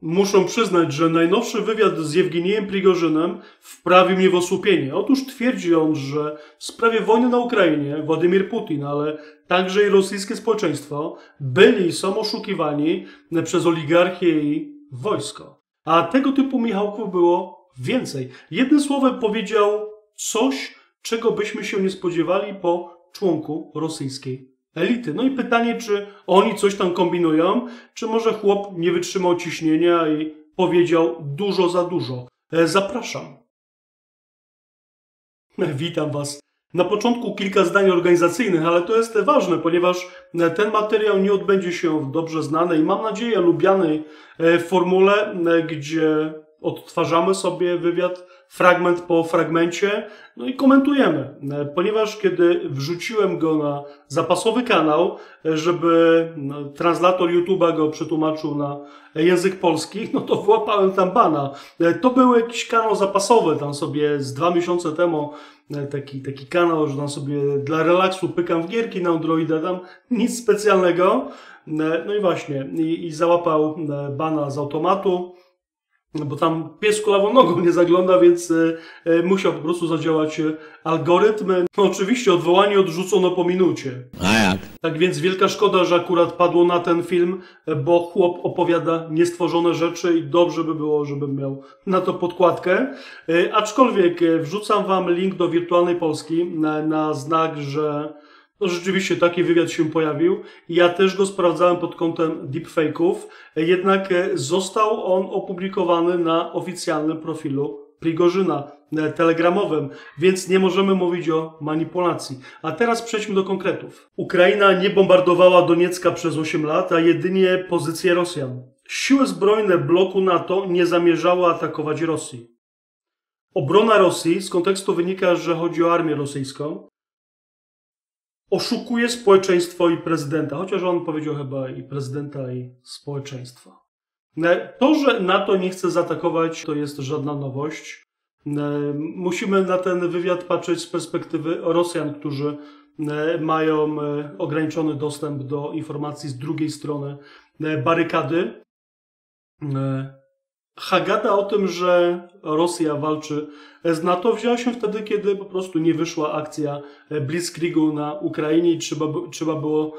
Muszę przyznać, że najnowszy wywiad z Jewgenijem Prigorzynem wprawił mnie w osłupienie. Otóż twierdzi on, że w sprawie wojny na Ukrainie Władimir Putin, ale także i rosyjskie społeczeństwo byli i są oszukiwani przez oligarchię i wojsko. A tego typu Michałków było więcej. Jednym słowem powiedział coś, czego byśmy się nie spodziewali po członku rosyjskiej elity. No i pytanie, czy oni coś tam kombinują, czy może chłop nie wytrzymał ciśnienia i powiedział dużo za dużo. Zapraszam. Witam Was. Na początku kilka zdań organizacyjnych, ale to jest ważne, ponieważ ten materiał nie odbędzie się w dobrze znanej i mam nadzieję lubianej formule, gdzie odtwarzamy sobie wywiad fragment po fragmencie, no i komentujemy. Ponieważ kiedy wrzuciłem go na zapasowy kanał, żeby translator YouTube'a go przetłumaczył na język polski, no to wyłapałem tam bana. To był jakiś kanał zapasowy, tam sobie z 2 miesiące temu taki kanał, że tam sobie dla relaksu pykam w gierki na Androida, tam nic specjalnego. No i właśnie, i załapał bana z automatu, bo tam pies kulawą nogą nie zagląda, więc musiał po prostu zadziałać algorytm. No oczywiście odwołanie odrzucono po minucie. A jak? Tak więc wielka szkoda, że akurat padło na ten film, bo chłop opowiada niestworzone rzeczy i dobrze by było, żebym miał na to podkładkę. Aczkolwiek wrzucam Wam link do Wirtualnej Polski na znak, że no rzeczywiście taki wywiad się pojawił. Ja też go sprawdzałem pod kątem deepfake'ów, jednak został on opublikowany na oficjalnym profilu Prigorzyna telegramowym, więc nie możemy mówić o manipulacji. A teraz przejdźmy do konkretów. Ukraina nie bombardowała Doniecka przez 8 lat, a jedynie pozycje Rosjan. Siły zbrojne bloku NATO nie zamierzały atakować Rosji. Obrona Rosji, z kontekstu wynika, że chodzi o armię rosyjską, oszukuje społeczeństwo i prezydenta, chociaż on powiedział chyba i prezydenta, i społeczeństwa. To, że NATO nie chce zaatakować, to jest żadna nowość. Musimy na ten wywiad patrzeć z perspektywy Rosjan, którzy mają ograniczony dostęp do informacji z drugiej strony barykady. Hagada o tym, że Rosja walczy z NATO, wzięła się wtedy, kiedy po prostu nie wyszła akcja Blitzkriegu na Ukrainie i trzeba było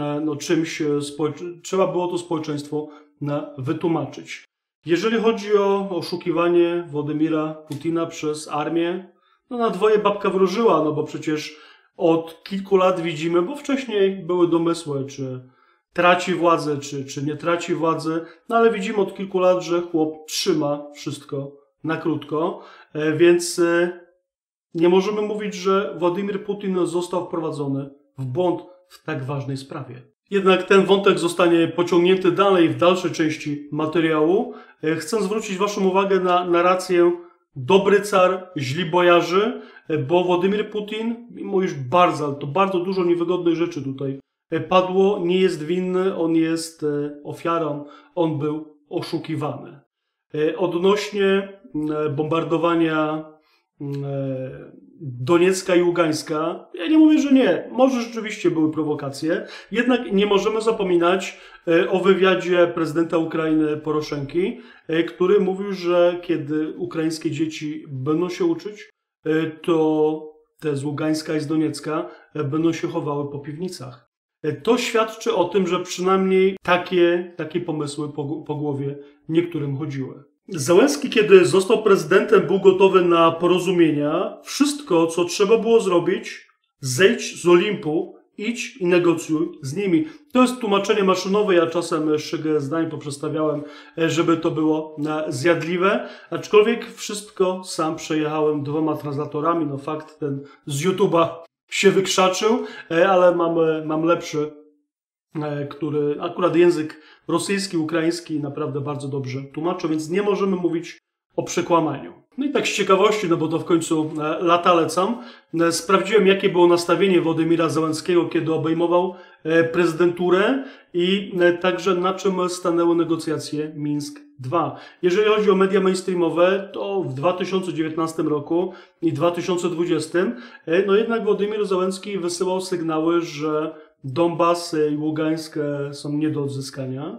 trzeba było to społeczeństwo wytłumaczyć. Jeżeli chodzi o oszukiwanie Władimira Putina przez armię, no na dwoje babka wróżyła, no bo przecież od kilku lat widzimy, bo wcześniej były domysły, czy traci władzę, czy nie traci władzę, no ale widzimy od kilku lat, że chłop trzyma wszystko na krótko, więc nie możemy mówić, że Władimir Putin został wprowadzony w błąd w tak ważnej sprawie. Jednak ten wątek zostanie pociągnięty dalej w dalszej części materiału. Chcę zwrócić Waszą uwagę na narrację dobry car, źli bojarzy, bo Władimir Putin, mimo już bardzo dużo niewygodnych rzeczy tutaj padło, nie jest winny, on jest ofiarą, on był oszukiwany. Odnośnie bombardowania Doniecka i Ługańska, ja nie mówię, że nie, może rzeczywiście były prowokacje, jednak nie możemy zapominać o wywiadzie prezydenta Ukrainy Poroszenki, który mówił, że kiedy ukraińskie dzieci będą się uczyć, to te z Ługańska i z Doniecka będą się chowały po piwnicach. To świadczy o tym, że przynajmniej takie pomysły po głowie niektórym chodziły. Zełenski, kiedy został prezydentem, był gotowy na porozumienia. Wszystko, co trzeba było zrobić, zejdź z Olimpu, idź i negocjuj z nimi. To jest tłumaczenie maszynowe, ja czasem szygę zdań poprzestawiałem, żeby to było zjadliwe, aczkolwiek wszystko sam przejechałem 2 translatorami, no fakt ten z YouTube'a się wykrzaczył, ale mam lepszy, który akurat język rosyjski, ukraiński naprawdę bardzo dobrze tłumaczą, więc nie możemy mówić o przekłamaniu. No i tak z ciekawości, no bo to w końcu lata lecą, sprawdziłem, jakie było nastawienie Władimira Zełenskiego, kiedy obejmował prezydenturę i także na czym stanęły negocjacje Mińsk II. Jeżeli chodzi o media mainstreamowe, to w 2019 roku i 2020, no jednak Władimir Zełenski wysyłał sygnały, że Donbas i Ługańsk są nie do odzyskania.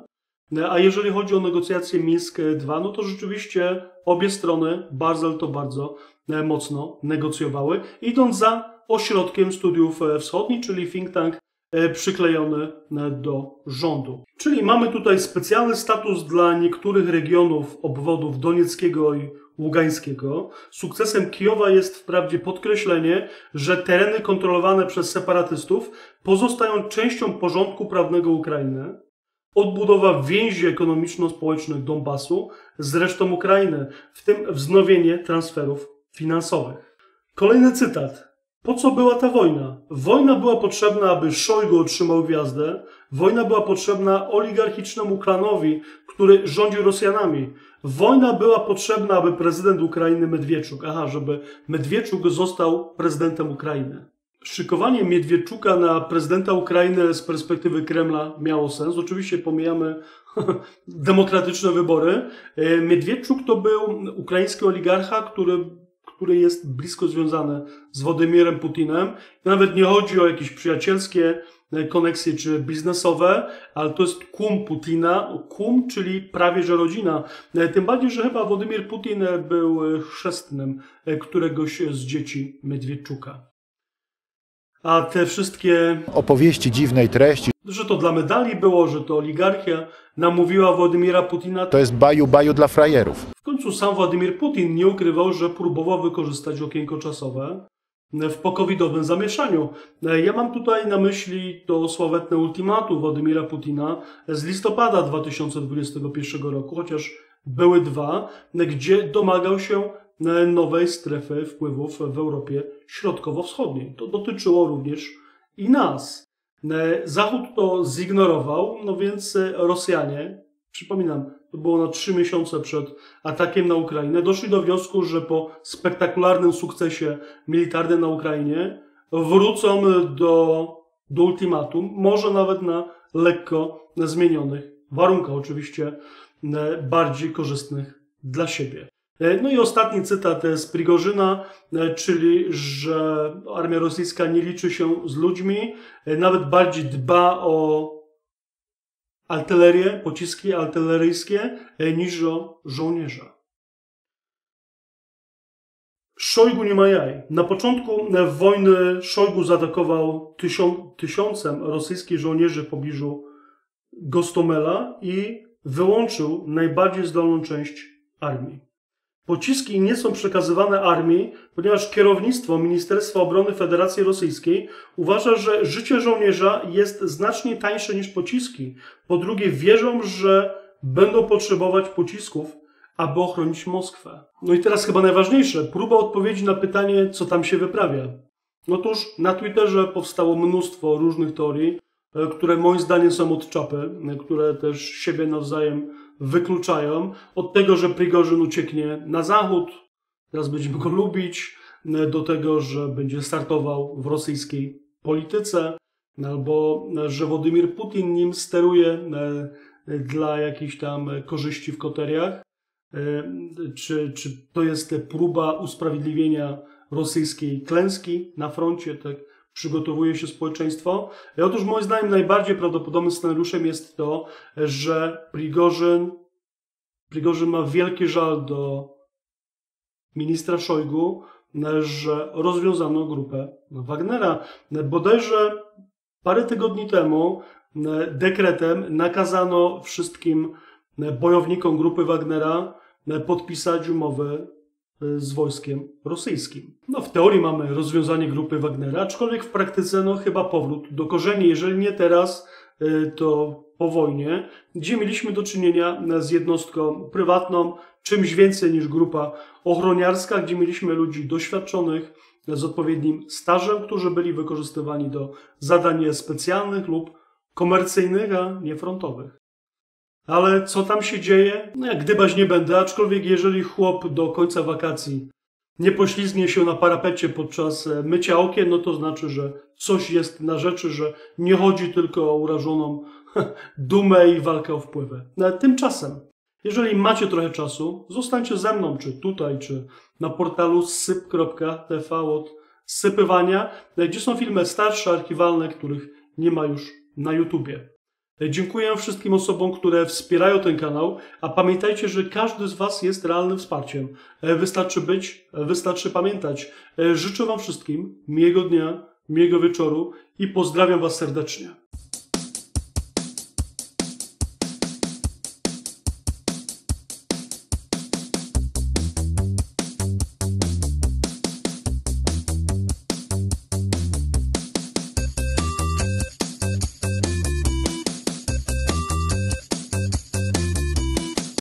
A jeżeli chodzi o negocjacje Mińsk II, no to rzeczywiście obie strony bardzo mocno negocjowały, idąc za ośrodkiem studiów wschodnich, czyli think tank przyklejony do rządu. Czyli mamy tutaj specjalny status dla niektórych regionów obwodów donieckiego i ługańskiego. Sukcesem Kijowa jest wprawdzie podkreślenie, że tereny kontrolowane przez separatystów pozostają częścią porządku prawnego Ukrainy, odbudowa więzi ekonomiczno-społecznych Donbasu z resztą Ukrainy, w tym wznowienie transferów finansowych. Kolejny cytat. Po co była ta wojna? Wojna była potrzebna, aby Szojgu otrzymał gwiazdę. Wojna była potrzebna oligarchicznemu klanowi, który rządzi Rosjanami. Wojna była potrzebna, aby prezydent Ukrainy Medwieczuk, żeby Medwieczuk został prezydentem Ukrainy. Szykowanie Miedwieczuka na prezydenta Ukrainy z perspektywy Kremla miało sens. Oczywiście pomijamy demokratyczne wybory. Miedwieczuk to był ukraiński oligarcha, który jest blisko związany z Władimirem Putinem. Nawet nie chodzi o jakieś przyjacielskie koneksje czy biznesowe, ale to jest kum Putina, kum, czyli prawie że rodzina. Tym bardziej, że chyba Władimir Putin był chrzestnym któregoś z dzieci Miedwieczuka. A te wszystkie opowieści dziwnej treści, że to dla medali było, że to oligarchia namówiła Władimira Putina. to jest baju dla frajerów. W końcu sam Władimir Putin nie ukrywał, że próbował wykorzystać okienko czasowe w pokowidowym zamieszaniu. Ja mam tutaj na myśli to sławetne ultimatum Władimira Putina z listopada 2021 roku, chociaż były dwa, gdzie domagał się nowej strefy wpływów w Europie Środkowo-Wschodniej. To dotyczyło również i nas. Zachód to zignorował, no więc Rosjanie, przypominam, to było na 3 miesiące przed atakiem na Ukrainę, doszli do wniosku, że po spektakularnym sukcesie militarnym na Ukrainie wrócą do ultimatum, może nawet na lekko zmienionych warunkach, oczywiście bardziej korzystnych dla siebie. No i ostatni cytat z Prigorzyna, czyli że armia rosyjska nie liczy się z ludźmi, nawet bardziej dba o artylerię, pociski artyleryjskie niż o żołnierza. Szojgu nie ma jaj. Na początku wojny Szojgu zaatakował tysiącem rosyjskich żołnierzy w pobliżu Gostomela i wyłączył najbardziej zdolną część armii. Pociski nie są przekazywane armii, ponieważ kierownictwo Ministerstwa Obrony Federacji Rosyjskiej uważa, że życie żołnierza jest znacznie tańsze niż pociski. Po drugie, wierzą, że będą potrzebować pocisków, aby ochronić Moskwę. No i teraz chyba najważniejsze, próba odpowiedzi na pytanie, co tam się wyprawia. Otóż na Twitterze powstało mnóstwo różnych teorii, które moim zdaniem są od czapy, które też siebie nawzajem wykluczają. Od tego, że Prigorzyn ucieknie na zachód, teraz będziemy go lubić, do tego, że będzie startował w rosyjskiej polityce, albo że Władimir Putin nim steruje dla jakichś tam korzyści w koteriach. Czy to jest próba usprawiedliwienia rosyjskiej klęski na froncie, tak przygotowuje się społeczeństwo. Otóż moim zdaniem najbardziej prawdopodobnym scenariuszem jest to, że Prigorzyn ma wielki żal do ministra Szojgu, że rozwiązano grupę Wagnera. Bodajże parę tygodni temu dekretem nakazano wszystkim bojownikom grupy Wagnera podpisać umowy z wojskiem rosyjskim. No w teorii mamy rozwiązanie grupy Wagnera, aczkolwiek w praktyce chyba powrót do korzeni, jeżeli nie teraz, to po wojnie, gdzie mieliśmy do czynienia z jednostką prywatną, czymś więcej niż grupa ochroniarska, gdzie mieliśmy ludzi doświadczonych z odpowiednim stażem, którzy byli wykorzystywani do zadań specjalnych lub komercyjnych, a nie frontowych. Ale co tam się dzieje? No jak gdybać nie będę, aczkolwiek jeżeli chłop do końca wakacji nie poślizgnie się na parapecie podczas mycia okien, no to znaczy, że coś jest na rzeczy, że nie chodzi tylko o urażoną dumę i walkę o wpływy. Tymczasem, jeżeli macie trochę czasu, zostańcie ze mną, czy tutaj, czy na portalu syp.tv od sypywania, gdzie są filmy starsze, archiwalne, których nie ma już na YouTubie. Dziękuję wszystkim osobom, które wspierają ten kanał, a pamiętajcie, że każdy z Was jest realnym wsparciem. Wystarczy być, wystarczy pamiętać. Życzę Wam wszystkim miłego dnia, miłego wieczoru i pozdrawiam Was serdecznie.